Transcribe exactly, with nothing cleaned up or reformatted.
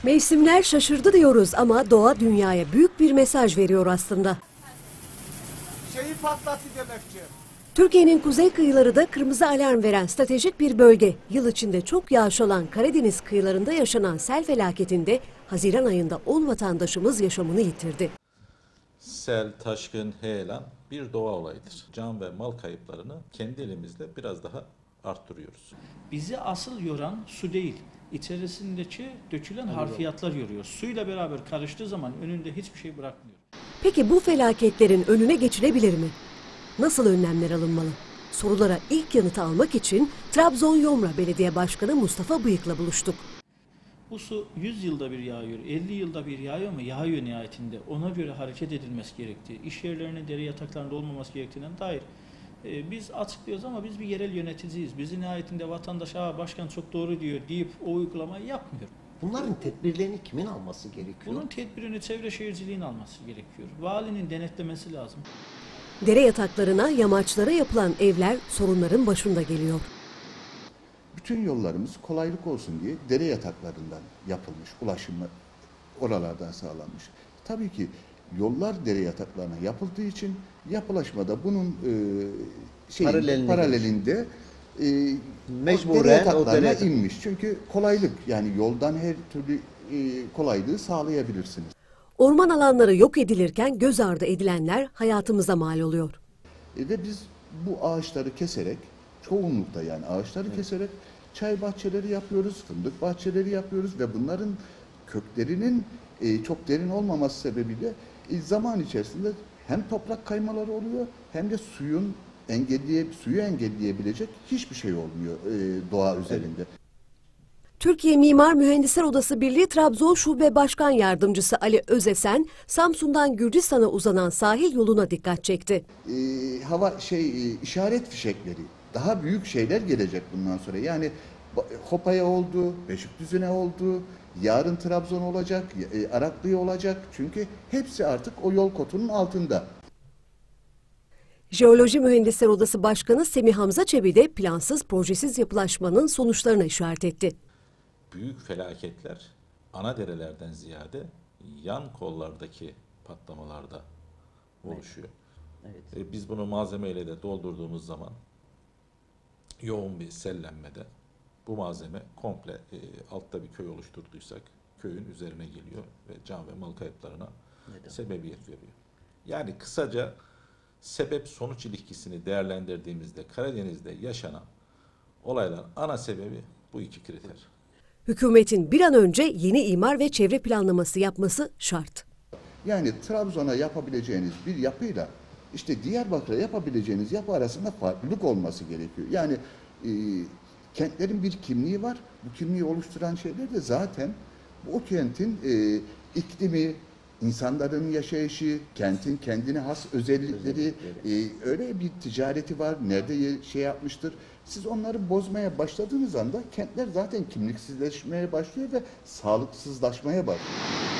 Mevsimler şaşırdı diyoruz ama doğa dünyaya büyük bir mesaj veriyor aslında. Şeyi patlattı demekçi. Türkiye'nin kuzey kıyıları da kırmızı alarm veren stratejik bir bölge. Yıl içinde çok yağış olan Karadeniz kıyılarında yaşanan sel felaketinde Haziran ayında on vatandaşımız yaşamını yitirdi. Sel, taşkın, heyelan bir doğa olayıdır. Can ve mal kayıplarını kendi elimizle biraz daha arttırıyoruz. Bizi asıl yoran su değil, içerisindeki dökülen harfiyatlar yoruyor. Suyla beraber karıştığı zaman önünde hiçbir şey bırakmıyor. Peki bu felaketlerin önüne geçilebilir mi? Nasıl önlemler alınmalı? Sorulara ilk yanıtı almak için Trabzon Yomra Belediye Başkanı Mustafa Bıyık'la buluştuk. Bu su yüz yılda bir yağıyor, elli yılda bir yağıyor ama yağıyor nihayetinde. Ona göre hareket edilmesi gerektiği, iş yerlerinin dere yataklarında olmaması gerektiğinden dair e, biz açıklıyoruz ama biz bir yerel yöneticiyiz. Bizi nihayetinde vatandaş, "Aa, başkan çok doğru diyor" deyip o uygulamayı yapmıyor. Bunların tedbirlerini kimin alması gerekiyor? Bunun tedbirini Çevre Şehirciliğin alması gerekiyor. Valinin denetlemesi lazım. Dere yataklarına, yamaçlara yapılan evler sorunların başında geliyor. Bütün yollarımız kolaylık olsun diye dere yataklarından yapılmış, ulaşımı oralardan sağlanmış. Tabii ki yollar dere yataklarına yapıldığı için yapılaşmada bunun e, şeyin, Paralelinde paralelinde e, Mecburen dere yataklarına o dere inmiş. Çünkü kolaylık, yani yoldan her türlü e, kolaylığı sağlayabilirsiniz. Orman alanları yok edilirken göz ardı edilenler hayatımıza mal oluyor. E, ve biz bu ağaçları keserek, çoğunlukta yani ağaçları evet. keserek çay bahçeleri yapıyoruz, fındık bahçeleri yapıyoruz ve bunların köklerinin e, çok derin olmaması sebebiyle e, zaman içerisinde hem toprak kaymaları oluyor hem de suyun engelleye, suyu engelleyebilecek hiçbir şey olmuyor e, doğa üzerinde. Evet. Türkiye Mimar Mühendisler Odası Birliği Trabzon Şube Başkan Yardımcısı Ali Özesen, Samsun'dan Gürcistan'a uzanan sahil yoluna dikkat çekti. E, hava şey e, işaret fişekleri, daha büyük şeyler gelecek bundan sonra. Yani Hopa'ya oldu, Beşikdüzü'ne oldu, yarın Trabzon olacak, e, Araklı'ya olacak. Çünkü hepsi artık o yol kotunun altında. Jeoloji Mühendisler Odası Başkanı Semih Hamza Çebi de plansız projesiz yapılaşmanın sonuçlarına işaret etti. Büyük felaketler ana derelerden ziyade yan kollardaki patlamalarda oluşuyor. Evet. Evet. Biz bunu malzemeyle de doldurduğumuz zaman yoğun bir sellenmede bu malzeme komple e, altta bir köy oluşturduysak köyün üzerine geliyor ve can ve mal kayıplarına Neden? sebebiyet veriyor. Yani kısaca sebep sonuç ilişkisini değerlendirdiğimizde Karadeniz'de yaşanan olayların ana sebebi bu iki kriter. Hükümetin bir an önce yeni imar ve çevre planlaması yapması şart. Yani Trabzon'a yapabileceğiniz bir yapıyla işte Diyarbakır'a yapabileceğiniz yapı arasında farklılık olması gerekiyor. Yani e, kentlerin bir kimliği var. Bu kimliği oluşturan şeyler de zaten o kentin e, iklimi, insanların yaşayışı, kentin kendine has özellikleri, e, öyle bir ticareti var, nerede şey yapmıştır. Siz onları bozmaya başladığınız anda kentler zaten kimliksizleşmeye başlıyor ve sağlıksızlaşmaya başlıyor.